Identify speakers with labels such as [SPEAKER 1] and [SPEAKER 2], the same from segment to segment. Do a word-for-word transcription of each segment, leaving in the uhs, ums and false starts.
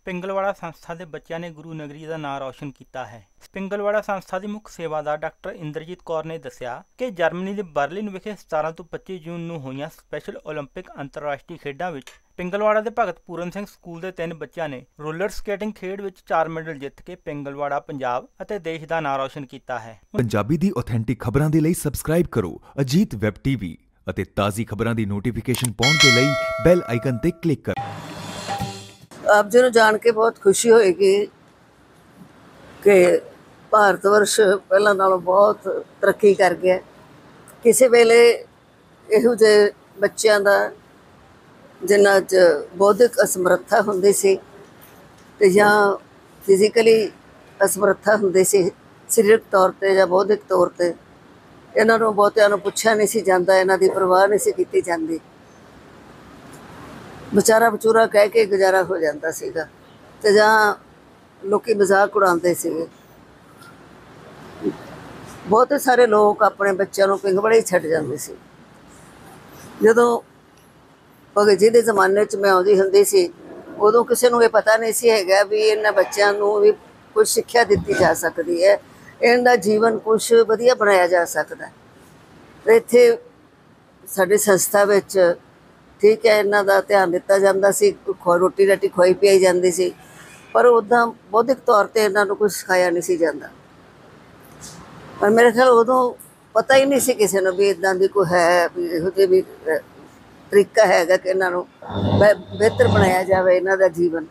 [SPEAKER 1] ਪਿੰਗਲਵਾੜਾ ਸੰਸਥਾ ਦੇ ਬੱਚਿਆਂ ਨੇ ਗੁਰੂ ਨਗਰੀ ਦਾ ਨਾਂ ਰੌਸ਼ਨ ਕੀਤਾ ਹੈ। ਪਿੰਗਲਵਾੜਾ ਸੰਸਥਾ ਦੀ ਮੁੱਖ ਸੇਵਾਦਾਰ ਡਾਕਟਰ ਇੰਦਰਜੀਤ ਕੌਰ ਨੇ ਦੱਸਿਆ ਕਿ ਜਰਮਨੀ ਦੇ ਬਰਲਿਨ ਵਿਖੇ ਸਤਾਰਾਂ ਤੋਂ ਪੱਚੀ ਜੂਨ ਨੂੰ ਹੋਈਆਂ ਸਪੈਸ਼ਲ ਓਲੰਪਿਕ ਅੰਤਰਰਾਸ਼ਟਰੀ ਖੇਡਾਂ ਵਿੱਚ ਪਿੰਗਲਵਾੜਾ ਦੇ ਭਗਤ ਪੂਰਨ ਸਿੰਘ ਸਕੂਲ ਦੇ ਤਿੰਨ ਬੱਚਿਆਂ ਨੇ ਰੋਲਰ ਸਕੇਟਿੰਗ ਖੇਡ ਵਿੱਚ ਚਾਰ ਮੈਡਲ ਜਿੱਤ ਕੇ ਪਿੰਗਲਵਾੜਾ ਪੰਜਾਬ ਅਤੇ ਦੇਸ਼ ਦਾ ਨਾਂ ਰੌਸ਼ਨ ਕੀਤਾ ਹੈ।
[SPEAKER 2] ਪੰਜਾਬੀ ਦੀ ਆਥੈਂਟਿਕ ਖਬਰਾਂ ਦੇ ਲਈ ਸਬਸਕ੍ਰਾਈਬ ਕਰੋ ਅਜੀਤ ਵੈਬ ਟੀਵੀ ਅਤੇ ਤਾਜ਼ੀ ਖਬਰਾਂ ਦੀ ਨੋਟੀਫਿਕੇਸ਼ਨ ਪਾਉਣ ਦੇ ਲਈ ਬੈਲ ਆਈਕਨ ਤੇ ਕਲਿੱਕ ਕਰੋ।
[SPEAKER 3] ਆਪ ਜੀ ਨੂੰ ਜਾਣ ਕੇ ਬਹੁਤ ਖੁਸ਼ੀ ਹੋਏਗੀ ਕਿ ਭਾਰਤ ਵਰਸ਼ ਪਹਿਲਾਂ ਨਾਲੋਂ ਬਹੁਤ ਤਰੱਕੀ ਕਰ ਗਿਆ। ਕਿਸੇ ਵੇਲੇ ਇਹੋ ਜਿਹੇ ਬੱਚਿਆਂ ਦਾ ਜਿਨ੍ਹਾਂ 'ਚ ਬੌਧਿਕ ਅਸਮਰੱਥਾ ਹੁੰਦੀ ਸੀ ਅਤੇ ਜਾਂ ਫਿਜ਼ੀਕਲੀ ਅਸਮਰੱਥਾ ਹੁੰਦੀ ਸੀ, ਸਰੀਰਕ ਤੌਰ 'ਤੇ ਜਾਂ ਬੌਧਿਕ ਤੌਰ 'ਤੇ, ਇਹਨਾਂ ਨੂੰ ਬਹੁਤਿਆਂ ਨੂੰ ਪੁੱਛਿਆ ਨਹੀਂ ਸੀ ਜਾਂਦਾ, ਇਹਨਾਂ ਦੀ ਪਰਵਾਹ ਨਹੀਂ ਸੀ ਕੀਤੀ ਜਾਂਦੀ। ਵਿਚਾਰਾ ਵਿਚੂਰਾ ਕਹਿ ਕੇ ਗੁਜ਼ਾਰਾ ਹੋ ਜਾਂਦਾ ਸੀਗਾ ਅਤੇ ਜਾਂ ਲੋਕ ਮਜ਼ਾਕ ਉਡਾਉਂਦੇ ਸੀਗੇ। ਬਹੁਤ ਸਾਰੇ ਲੋਕ ਆਪਣੇ ਬੱਚਿਆਂ ਨੂੰ ਪਿੰਗਲਵਾੜੇ ਹੀ ਛੱਡ ਜਾਂਦੇ ਸੀ। ਜਦੋਂ ਭਗਤ ਜੀ ਦੇ ਜ਼ਮਾਨੇ 'ਚ ਮੈਂ ਆਉਂਦੀ ਹੁੰਦੀ ਸੀ, ਉਦੋਂ ਕਿਸੇ ਨੂੰ ਇਹ ਪਤਾ ਨਹੀਂ ਸੀ ਹੈਗਾ ਵੀ ਇਹਨਾਂ ਬੱਚਿਆਂ ਨੂੰ ਵੀ ਕੁਝ ਸਿੱਖਿਆ ਦਿੱਤੀ ਜਾ ਸਕਦੀ ਹੈ, ਇਹਨਾਂ ਦਾ ਜੀਵਨ ਕੁਛ ਵਧੀਆ ਬਣਾਇਆ ਜਾ ਸਕਦਾ। ਅਤੇ ਇੱਥੇ ਸਾਡੀ ਸੰਸਥਾ ਵਿੱਚ ਠੀਕ ਹੈ ਇਹਨਾਂ ਦਾ ਧਿਆਨ ਦਿੱਤਾ ਜਾਂਦਾ ਸੀ, ਰੋਟੀ ਰਾਟੀ ਖਵਾਈ ਪਿਆਈ ਜਾਂਦੀ ਸੀ, ਪਰ ਉੱਦਾਂ ਬੌਧਿਕ ਤੌਰ 'ਤੇ ਇਹਨਾਂ ਨੂੰ ਕੁਛ ਸਿਖਾਇਆ ਨਹੀਂ ਸੀ ਜਾਂਦਾ। ਪਰ ਮੇਰੇ ਖਿਆਲ ਉਦੋਂ ਪਤਾ ਹੀ ਨਹੀਂ ਸੀ ਕਿਸੇ ਨੂੰ ਵੀ ਇੱਦਾਂ ਦੀ ਕੋਈ ਹੈ, ਵੀ ਇਹੋ ਜਿਹੀ ਵੀ ਤਰੀਕਾ ਹੈਗਾ ਕਿ ਇਹਨਾਂ ਨੂੰ ਬ ਬਿਹਤਰ ਬਣਾਇਆ ਜਾਵੇ ਇਹਨਾਂ ਦਾ ਜੀਵਨ।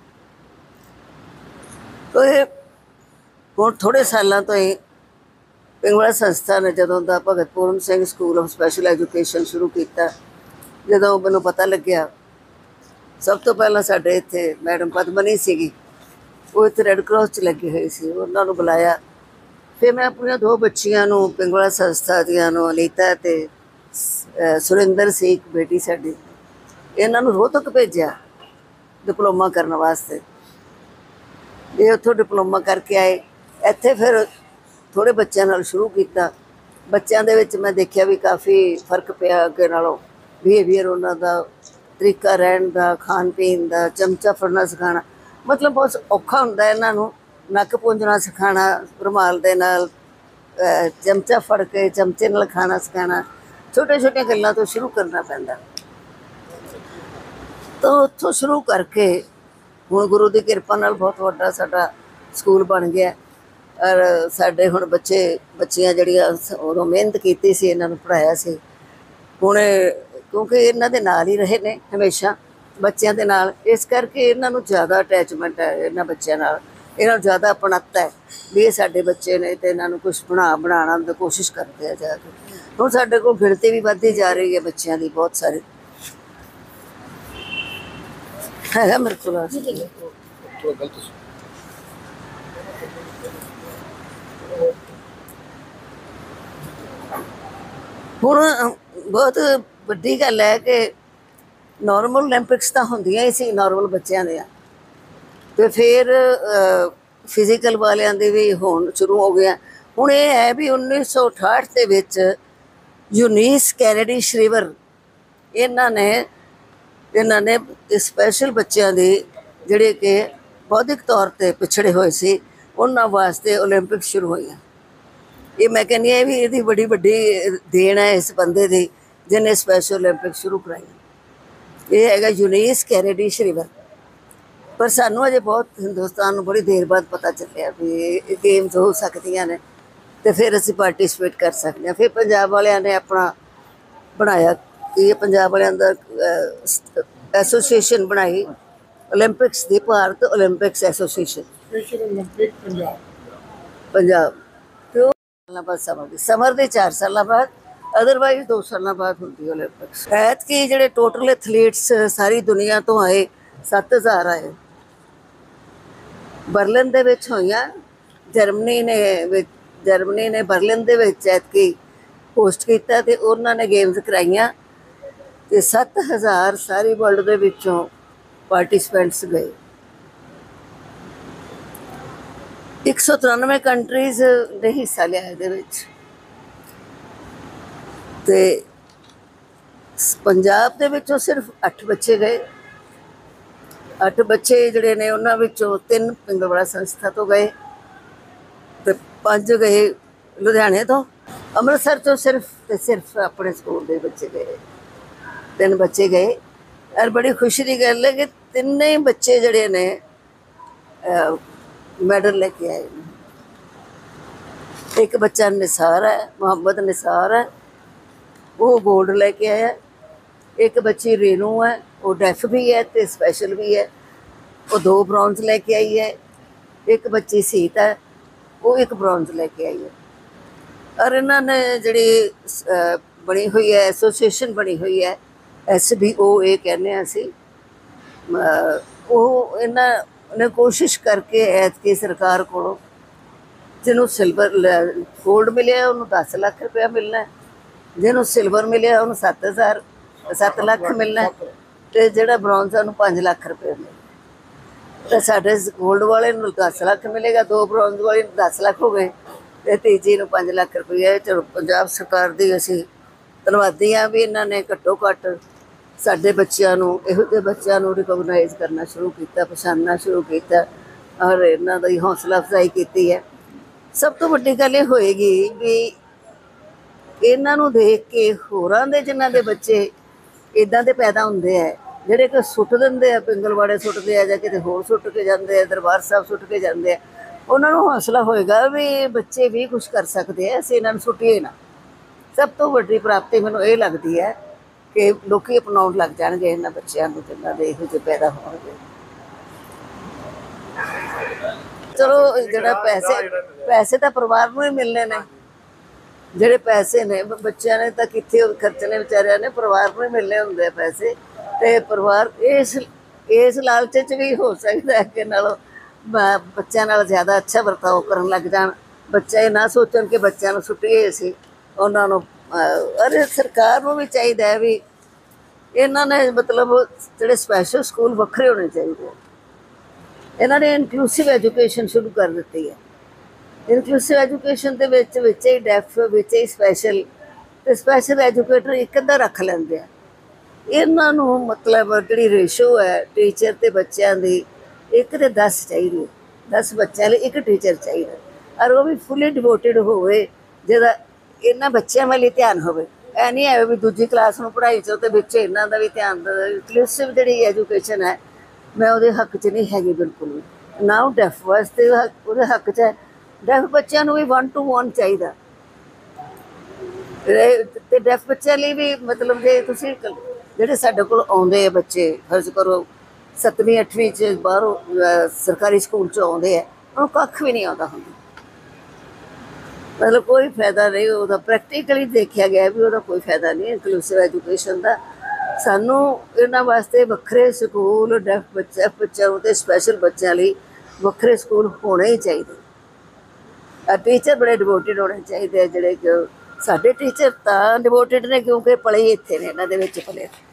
[SPEAKER 3] ਤੋ ਇਹ ਹੁਣ ਥੋੜ੍ਹੇ ਸਾਲਾਂ ਤੋਂ ਹੀ ਪਿੰਗਲਵਾੜਾ ਸੰਸਥਾ ਨੇ ਜਦੋਂ ਦਾ Bhagat Puran Singh school of special education ਸ਼ੁਰੂ ਕੀਤਾ, ਜਦੋਂ ਮੈਨੂੰ ਪਤਾ ਲੱਗਿਆ, ਸਭ ਤੋਂ ਪਹਿਲਾਂ ਸਾਡੇ ਇੱਥੇ ਮੈਡਮ ਪਦਮਨੀ ਸੀਗੀ, ਉਹ ਇੱਥੇ ਰੈੱਡ ਕਰਾਸ 'ਚ ਲੱਗੀ ਹੋਈ ਸੀ, ਉਹਨਾਂ ਨੂੰ ਬੁਲਾਇਆ। ਫਿਰ ਮੈਂ ਆਪਣੀਆਂ ਦੋ ਬੱਚੀਆਂ ਨੂੰ ਪਿੰਗਲਵਾੜਾ ਸੰਸਥਾ ਦੀਆਂ ਨੂੰ ਅਨੀਤਾ ਅਤੇ ਸੁਰਿੰਦਰ ਸੀ ਇੱਕ ਬੇਟੀ ਸਾਡੀ, ਇਹਨਾਂ ਨੂੰ ਰੋਹਤਕ ਭੇਜਿਆ ਡਿਪਲੋਮਾ ਕਰਨ ਵਾਸਤੇ। ਇਹ ਉੱਥੋਂ ਡਿਪਲੋਮਾ ਕਰਕੇ ਆਏ। ਇੱਥੇ ਫਿਰ ਥੋੜ੍ਹੇ ਬੱਚਿਆਂ ਨਾਲ ਸ਼ੁਰੂ ਕੀਤਾ। ਬੱਚਿਆਂ ਦੇ ਵਿੱਚ ਮੈਂ ਦੇਖਿਆ ਵੀ ਕਾਫੀ ਫਰਕ ਪਿਆ ਅੱਗੇ ਨਾਲੋਂ, ਬਿਹੇਵੀਅਰ ਉਹਨਾਂ ਦਾ, ਤਰੀਕਾ ਰਹਿਣ ਦਾ, ਖਾਣ ਪੀਣ ਦਾ, ਚਮਚਾ ਫੜਨਾ ਸਿਖਾਉਣਾ। ਮਤਲਬ ਬਹੁਤ ਔਖਾ ਹੁੰਦਾ ਇਹਨਾਂ ਨੂੰ ਨੱਕ ਪੂੰਝਣਾ ਸਿਖਾਉਣਾ, ਰੁਮਾਲ ਦੇ ਨਾਲ ਚਮਚਾ ਫੜ ਕੇ ਚਮਚੇ ਨਾਲ ਖਾਣਾ ਸਿਖਾਉਣਾ, ਛੋਟੀਆਂ ਛੋਟੀਆਂ ਗੱਲਾਂ ਤੋਂ ਸ਼ੁਰੂ ਕਰਨਾ ਪੈਂਦਾ। ਤਾਂ ਉੱਥੋਂ ਸ਼ੁਰੂ ਕਰਕੇ ਹੁਣ ਗੁਰੂ ਦੀ ਕਿਰਪਾ ਨਾਲ ਬਹੁਤ ਵੱਡਾ ਸਾਡਾ ਸਕੂਲ ਬਣ ਗਿਆ। ਔਰ ਸਾਡੇ ਹੁਣ ਬੱਚੇ ਬੱਚੀਆਂ ਜਿਹੜੀਆਂ ਉਦੋਂ ਮਿਹਨਤ ਕੀਤੀ ਸੀ, ਇਹਨਾਂ ਨੂੰ ਪੜ੍ਹਾਇਆ ਸੀ, ਹੁਣ ਕਿਉਂਕਿ ਇਹਨਾਂ ਦੇ ਨਾਲ ਹੀ ਰਹੇ ਨੇ ਹਮੇਸ਼ਾ ਬੱਚਿਆਂ ਦੇ ਨਾਲ, ਇਸ ਕਰਕੇ ਇਹਨਾਂ ਨੂੰ ਜ਼ਿਆਦਾ ਅਟੈਚਮੈਂਟ ਹੈ ਇਹਨਾਂ ਬੱਚਿਆਂ ਨਾਲ, ਇਹਨਾਂ ਨੂੰ ਜ਼ਿਆਦਾ ਆਪਣੱਤ ਹੈ ਵੀ ਇਹ ਸਾਡੇ ਬੱਚੇ ਨੇ ਅਤੇ ਇਹਨਾਂ ਨੂੰ ਕੁਛ ਬਣਾ ਬਣਾਉਣ ਦੀ ਕੋਸ਼ਿਸ਼ ਕਰਦੇ ਆ ਜਾ ਕੇ। ਹੁਣ ਸਾਡੇ ਕੋਲ ਗਿਣਤੀ ਵੀ ਵੱਧਦੀ ਜਾ ਰਹੀ ਹੈ ਬੱਚਿਆਂ ਦੀ, ਬਹੁਤ ਸਾਰੇ ਹੈਗਾ ਮੇਰੇ ਕੋਲ। ਹੁਣ ਬਹੁਤ ਵੱਡੀ ਗੱਲ ਹੈ ਕਿ ਨੋਰਮਲ ਓਲੰਪਿਕਸ ਤਾਂ ਹੁੰਦੀਆਂ ਹੀ ਸੀ ਨੋਰਮਲ ਬੱਚਿਆਂ ਦੀਆਂ, ਅਤੇ ਫਿਰ ਫਿਜ਼ੀਕਲ ਵਾਲਿਆਂ ਦੇ ਵੀ ਹੋਣ ਸ਼ੁਰੂ ਹੋ ਗਿਆ। ਹੁਣ ਇਹ ਹੈ ਵੀ ਉੱਨੀ ਸੌ ਅਠਾਹਠ ਦੇ ਵਿੱਚ ਯੂਨੀਸ ਕੈਨੇਡੀ ਸ਼ਰੀਵਰ ਇਹਨਾਂ ਨੇ ਇਹਨਾਂ ਨੇ ਸਪੈਸ਼ਲ ਬੱਚਿਆਂ ਦੇ ਜਿਹੜੇ ਕਿ ਬੌਧਿਕ ਤੌਰ 'ਤੇ ਪਿਛੜੇ ਹੋਏ ਸੀ, ਉਹਨਾਂ ਵਾਸਤੇ ਓਲੰਪਿਕ ਸ਼ੁਰੂ ਹੋਈਆਂ। ਇਹ ਮੈਂ ਕਹਿੰਦੀ ਹਾਂ ਵੀ ਇਹਦੀ ਬੜੀ ਵੱਡੀ ਦੇਣ ਹੈ ਇਸ ਬੰਦੇ ਦੀ ਜਿਹਨੇ ਸਪੈਸ਼ਲ ਓਲੰਪਿਕ ਸ਼ੁਰੂ ਕਰਾਈ। ਇਹ ਹੈਗਾ ਯੂਨੀਸ ਕੈਨੇਡੀ ਸ਼ਰੀਵਰ। ਪਰ ਸਾਨੂੰ ਅਜੇ ਬਹੁਤ ਹਿੰਦੁਸਤਾਨ ਨੂੰ ਬੜੀ ਦੇਰ ਬਾਅਦ ਪਤਾ ਚੱਲਿਆ ਵੀ ਇਹ ਗੇਮਸ ਹੋ ਸਕਦੀਆਂ ਨੇ ਅਤੇ ਫਿਰ ਅਸੀਂ ਪਾਰਟੀਸਪੇਟ ਕਰ ਸਕਦੇ ਹਾਂ। ਫਿਰ ਪੰਜਾਬ ਵਾਲਿਆਂ ਨੇ ਆਪਣਾ ਬਣਾਇਆ ਕਿ ਇਹ ਪੰਜਾਬ ਵਾਲਿਆਂ ਦਾ ਐਸੋਸੀਏਸ਼ਨ ਬਣਾਈ, ਓਲੰਪਿਕਸ ਦੀ, ਭਾਰਤ ਓਲੰਪਿਕਸ ਐਸੋਸੀਏਸ਼ਨ ਪੰਜਾਬ ਪੰਜਾਬ ਅਤੇ ਉਹ ਸਾਲਾਂ ਬਾਅਦ ਸਮਰ ਦੀ ਸਮਰ ਦੇ ਚਾਰ ਸਾਲਾਂ ਬਾਅਦ, ਅਦਰਵਾਈਜ਼ ਦੋ ਸਾਲਾਂ ਬਾਅਦ ਹੁੰਦੀ ਓਲੰਪਿਕਸ। ਐਤਕੀ ਜਿਹੜੇ ਟੋਟਲ ਐਥਲੀਟਸ ਸਾਰੀ ਦੁਨੀਆ ਤੋਂ ਆਏ ਸੱਤ ਹਜ਼ਾਰ ਆਏ। ਬਰਲਿਨ ਦੇ ਵਿੱਚ ਹੋਈਆਂ, ਜਰਮਨੀ ਨੇ ਜਰਮਨੀ ਨੇ ਬਰਲਿਨ ਦੇ ਵਿੱਚ ਐਤਕੀ ਹੋਸਟ ਕੀਤਾ ਅਤੇ ਉਹਨਾਂ ਨੇ ਗੇਮਸ ਕਰਾਈਆਂ ਅਤੇ ਸੱਤ ਹਜ਼ਾਰ ਸਾਰੀ ਵਰਲਡ ਦੇ ਵਿੱਚੋਂ ਪਾਰਟੀਸਪੈਂਟਸ ਗਏ। ਇੱਕ ਸੌ ਤਰਾਨਵੇਂ ਕੰਟਰੀਜ਼ ਨੇ ਹਿੱਸਾ ਲਿਆ ਇਹਦੇ ਵਿੱਚ ਅਤੇ ਪੰਜਾਬ ਦੇ ਵਿੱਚੋਂ ਸਿਰਫ ਅੱਠ ਬੱਚੇ ਗਏ ਅੱਠ ਬੱਚੇ ਜਿਹੜੇ ਨੇ ਉਹਨਾਂ ਵਿੱਚੋਂ ਤਿੰਨ ਪਿੰਗਲਵਾੜਾ ਸੰਸਥਾ ਤੋਂ ਗਏ ਤੇ ਪੰਜ ਗਏ ਲੁਧਿਆਣੇ ਤੋਂ। ਅੰਮ੍ਰਿਤਸਰ ਤੋਂ ਸਿਰਫ ਤੇ ਸਿਰਫ ਆਪਣੇ ਸਕੂਲ ਦੇ ਬੱਚੇ ਗਏ, ਤਿੰਨ ਬੱਚੇ ਗਏ। ਔਰ ਬੜੀ ਖੁਸ਼ੀ ਦੀ ਗੱਲ ਹੈ ਕਿ ਤਿੰਨੇ ਬੱਚੇ ਜਿਹੜੇ ਨੇ ਮੈਡਲ ਲੈ ਕੇ ਆਏ ਨੇ। ਇੱਕ ਬੱਚਾ ਨਿਸਾਰ ਹੈ, ਮੁਹੰਮਦ ਨਿਸਾਰ ਹੈ, ਉਹ ਗੋਲਡ ਲੈ ਕੇ ਆਇਆ। ਇੱਕ ਬੱਚੀ ਰੇਨੂ ਹੈ, ਉਹ ਡੈਫ ਵੀ ਹੈ ਤੇ ਸਪੈਸ਼ਲ ਵੀ ਹੈ, ਉਹ ਦੋ ਬ੍ਰੌਂਜ਼ ਲੈ ਕੇ ਆਈ ਹੈ। ਇੱਕ ਬੱਚੀ ਸੀਤ ਹੈ, ਉਹ ਇੱਕ ਬ੍ਰੌਂਜ਼ ਲੈ ਕੇ ਆਈ ਹੈ। ਔਰ ਇਹਨਾਂ ਨੇ ਜਿਹੜੀ ਬਣੀ ਹੋਈ ਹੈ ਐਸੋਸੀਏਸ਼ਨ ਬਣੀ ਹੋਈ ਹੈ ਐਸ ਬੀ ਓ ਇਹ ਕਹਿੰਦੇ ਹਾਂ ਅਸੀਂ, ਉਹ ਇਹਨਾਂ ਨੇ ਕੋਸ਼ਿਸ਼ ਕਰਕੇ ਐਤਕੀ ਸਰਕਾਰ ਕੋਲੋਂ ਜਿਹਨੂੰ ਸਿਲਵਰ ਗੋਲਡ ਮਿਲਿਆ ਉਹਨੂੰ ਦਸ ਲੱਖ ਰੁਪਇਆ ਮਿਲਣਾ, ਜਿਹਨੂੰ ਸਿਲਵਰ ਮਿਲਿਆ ਉਹਨੂੰ ਸੱਤ ਹਜ਼ਾਰ ਸੱਤ ਲੱਖ ਮਿਲਣਾ, ਤੇ ਜਿਹੜਾ ਬ੍ਰੌਂਜ਼ ਉਹਨੂੰ ਪੰਜ ਲੱਖ ਰੁਪਇਆ ਮਿਲਣਾ। ਤੇ ਸਾਡੇ ਗੋਲਡ ਵਾਲੇ ਨੂੰ ਦਸ ਲੱਖ ਮਿਲੇਗਾ, ਦੋ ਬ੍ਰੌਂਜ਼ ਵਾਲੇ ਨੂੰ ਦਸ ਲੱਖ ਹੋ ਗਏ ਤੇ ਤੀਜੀ ਨੂੰ ਪੰਜ ਲੱਖ ਰੁਪਇਆ। ਚਲੋ ਪੰਜਾਬ ਸਰਕਾਰ ਦੀ ਅਸੀਂ ਧੰਨਵਾਦੀ ਹਾਂ ਵੀ ਇਹਨਾਂ ਨੇ ਘੱਟੋ ਘੱਟ ਸਾਡੇ ਬੱਚਿਆਂ ਨੂੰ, ਇਹੋ ਜਿਹੇ ਬੱਚਿਆਂ ਨੂੰ ਰਿਕੋਗਨਾਈਜ਼ ਕਰਨਾ ਸ਼ੁਰੂ ਕੀਤਾ, ਪਛਾਣਨਾ ਸ਼ੁਰੂ ਕੀਤਾ ਔਰ ਇਹਨਾਂ ਦੀ ਹੌਸਲਾ ਅਫਜ਼ਾਈ ਕੀਤੀ ਹੈ। ਸਭ ਤੋਂ ਵੱਡੀ ਗੱਲ ਇਹ ਹੋਏਗੀ ਵੀ ਇਹਨਾਂ ਨੂੰ ਦੇਖ ਕੇ ਹੋਰਾਂ ਦੇ ਜਿਨ੍ਹਾਂ ਦੇ ਬੱਚੇ ਇੱਦਾਂ ਦੇ ਪੈਦਾ ਹੁੰਦੇ ਹੈ, ਜਿਹੜੇ ਕਿ ਸੁੱਟ ਦਿੰਦੇ ਆ, ਪਿੰਗਲਵਾੜੇ ਸੁੱਟਦੇ ਆ ਜਾਂ ਕਿਤੇ ਹੋਰ ਸੁੱਟ ਕੇ ਜਾਂਦੇ ਆ, ਦਰਬਾਰ ਸਾਹਿਬ ਸੁੱਟ ਕੇ ਜਾਂਦੇ ਆ, ਉਹਨਾਂ ਨੂੰ ਹੌਸਲਾ ਹੋਏਗਾ ਵੀ ਬੱਚੇ ਵੀ ਕੁਛ ਕਰ ਸਕਦੇ ਆ, ਅਸੀਂ ਇਹਨਾਂ ਨੂੰ ਸੁੱਟੀਏ ਨਾ। ਸਭ ਤੋਂ ਵੱਡੀ ਪ੍ਰਾਪਤੀ ਮੈਨੂੰ ਇਹ ਲੱਗਦੀ ਹੈ ਕਿ ਲੋਕੀ ਅਪਣਾਉਣ ਲੱਗ ਜਾਣਗੇ ਇਹਨਾਂ ਬੱਚਿਆਂ ਨੂੰ, ਜਿਨ੍ਹਾਂ ਦੇ ਇਹੋ ਜਿਹੇ ਪੈਦਾ ਹੋਣਗੇ। ਚਲੋ ਜਿਹੜਾ ਪੈਸੇ ਪੈਸੇ ਤਾਂ ਪਰਿਵਾਰ ਨੂੰ ਹੀ ਮਿਲਣੇ ਨੇ, ਜਿਹੜੇ ਪੈਸੇ ਨੇ ਬੱਚਿਆਂ ਨੇ ਤਾਂ ਕਿੱਥੇ ਖਰਚਣੇ ਵਿਚਾਰਿਆਂ ਨੇ, ਪਰਿਵਾਰ ਨੂੰ ਹੀ ਮਿਲਣੇ ਹੁੰਦੇ ਆ ਪੈਸੇ। ਤੇ ਪਰਿਵਾਰ ਇਸ ਇਸ ਲਾਲਚ 'ਚ ਵੀ ਹੋ ਸਕਦਾ ਕਿ ਨਾਲੋਂ ਬੱਚਿਆਂ ਨਾਲ ਜ਼ਿਆਦਾ ਅੱਛਾ ਵਰਤਾਓ ਕਰਨ ਲੱਗ ਜਾਣ, ਬੱਚੇ ਇਹ ਨਾ ਸੋਚਣ ਕਿ ਬੱਚਿਆਂ ਨੂੰ ਸੁੱਟੀਏ ਅਸੀਂ ਉਹਨਾਂ ਨੂੰ। ਅਰੇ ਸਰਕਾਰ ਨੂੰ ਵੀ ਚਾਹੀਦਾ ਹੈ ਵੀ ਇਹਨਾਂ ਨੇ ਮਤਲਬ ਜਿਹੜੇ ਸਪੈਸ਼ਲ ਸਕੂਲ ਵੱਖਰੇ ਹੋਣੇ ਚਾਹੀਦੇ। ਇਹਨਾਂ ਨੇ ਇਨਕਲੂਸਿਵ ਐਜੂਕੇਸ਼ਨ ਸ਼ੁਰੂ ਕਰ ਦਿੱਤੀ ਹੈ। ਇਨਕਲੂਸਿਵ ਐਜੂਕੇਸ਼ਨ ਦੇ ਵਿੱਚ ਵਿੱਚ ਹੀ ਡੈਫ, ਵਿੱਚ ਹੀ ਸਪੈਸ਼ਲ, ਅਤੇ ਸਪੈਸ਼ਲ ਐਜੂਕੇਟਰ ਇੱਕ ਅੱਧਾ ਰੱਖ ਲੈਂਦੇ ਆ। ਇਹਨਾਂ ਨੂੰ ਮਤਲਬ ਜਿਹੜੀ ਰੇਸ਼ੋ ਹੈ ਟੀਚਰ ਅਤੇ ਬੱਚਿਆਂ ਦੀ, ਇੱਕ ਤੇ ਦਸ ਚਾਹੀਦੀ ਹੈ, ਦਸ ਬੱਚਿਆਂ ਲਈ ਇੱਕ ਟੀਚਰ ਚਾਹੀਦਾ, ਔਰ ਉਹ ਵੀ ਫੁੱਲੀ ਡਿਵੋਟਿਡ ਹੋਵੇ, ਜਿਹਦਾ ਇਹਨਾਂ ਬੱਚਿਆਂ ਵੱਲ ਹੀ ਧਿਆਨ ਹੋਵੇ। ਇਹ ਨਹੀਂ ਹੈ ਵੀ ਦੂਜੀ ਕਲਾਸ ਨੂੰ ਪੜ੍ਹਾਈ 'ਚੋਂ ਅਤੇ ਵਿੱਚ ਇਹਨਾਂ ਦਾ ਵੀ ਧਿਆਨ। ਇਨਕਲੂਸਿਵ ਜਿਹੜੀ ਐਜੂਕੇਸ਼ਨ ਹੈ ਮੈਂ ਉਹਦੇ ਹੱਕ 'ਚ ਨਹੀਂ ਹੈਗੀ ਬਿਲਕੁਲ ਵੀ, ਨਾ ਉਹ ਡੈਫ ਵਾਸਤੇ ਉਹਦੇ ਹੱਕ 'ਚ ਹੈ। ਡੈਫ ਬੱਚਿਆਂ ਨੂੰ ਵੀ ਵਨ ਟੂ ਵਨ ਚਾਹੀਦਾ, ਅਤੇ ਡੈਫ ਬੱਚਿਆਂ ਲਈ ਵੀ ਮਤਲਬ ਜੇ ਤੁਸੀਂ ਜਿਹੜੇ ਸਾਡੇ ਕੋਲ ਆਉਂਦੇ ਆ ਬੱਚੇ, ਫਰਜ਼ ਕਰੋ ਸੱਤਵੀਂ ਅੱਠਵੀਂ 'ਚ ਬਾਹਰੋਂ ਸਰਕਾਰੀ ਸਕੂਲ 'ਚ ਆਉਂਦੇ ਆ, ਉਹਨੂੰ ਕੱਖ ਵੀ ਨਹੀਂ ਆਉਂਦਾ ਹੁੰਦਾ, ਮਤਲਬ ਕੋਈ ਫਾਇਦਾ ਨਹੀਂ ਉਹਦਾ। ਪ੍ਰੈਕਟੀਕਲੀ ਦੇਖਿਆ ਗਿਆ ਵੀ ਉਹਦਾ ਕੋਈ ਫਾਇਦਾ ਨਹੀਂ ਇਨਕਲੂਸਿਵ ਐਜੂਕੇਸ਼ਨ ਦਾ। ਸਾਨੂੰ ਇਹਨਾਂ ਵਾਸਤੇ ਵੱਖਰੇ ਸਕੂਲ, ਡੈਫ ਬੱਚਾ ਬੱਚਿਆਂ ਨੂੰ ਅਤੇ ਸਪੈਸ਼ਲ ਬੱਚਿਆਂ ਲਈ ਵੱਖਰੇ ਸਕੂਲ ਹੋਣੇ ਹੀ ਚਾਹੀਦੇ। ਟੀਚਰ ਬੜੇ ਡਿਵੋਟਿਡ ਹੋਣੇ ਚਾਹੀਦੇ ਆ, ਜਿਹੜੇ ਕਿ ਸਾਡੇ ਟੀਚਰ ਤਾਂ ਡਿਵੋਟਿਡ ਨੇ ਕਿਉਂਕਿ ਪਲੇ ਇੱਥੇ ਨੇ, ਇਹਨਾਂ ਦੇ ਵਿੱਚ ਪਲੇ।